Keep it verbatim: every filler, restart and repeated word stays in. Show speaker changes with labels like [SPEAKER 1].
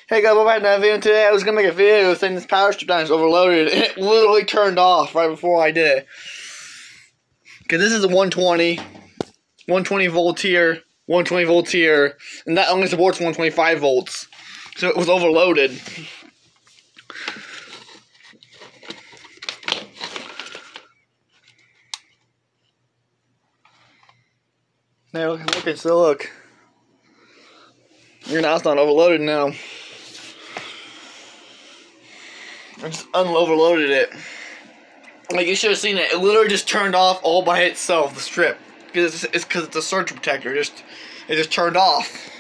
[SPEAKER 1] Hey guys, welcome back to another video. Today I was gonna make a video saying this power strip down is overloaded, and it literally turned off right before I did it. Cause this is a one twenty, one twenty volt here, one twenty volts here, and that only supports one twenty-five volts, so it was overloaded. Now look, look, so look. Your now it's not overloaded now. I just un-overloaded it. Like, you should have seen it. It literally just turned off all by itself, the strip. Because it's because it's, it's a surge protector. Just, it just turned off.